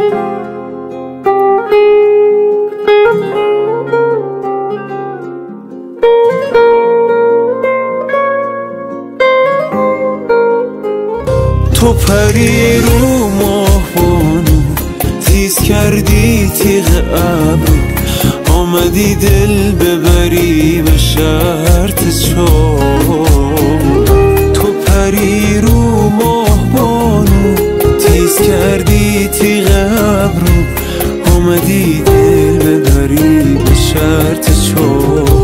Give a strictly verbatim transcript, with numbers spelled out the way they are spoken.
تو پری رو ماهبانو تیز کردی تیغ ابرو آمدی دل ببری به شرط چاه. تو پری رو ماهبانو تیز کردی تیغ ابرو آمدی دل ببری به شرط چاه.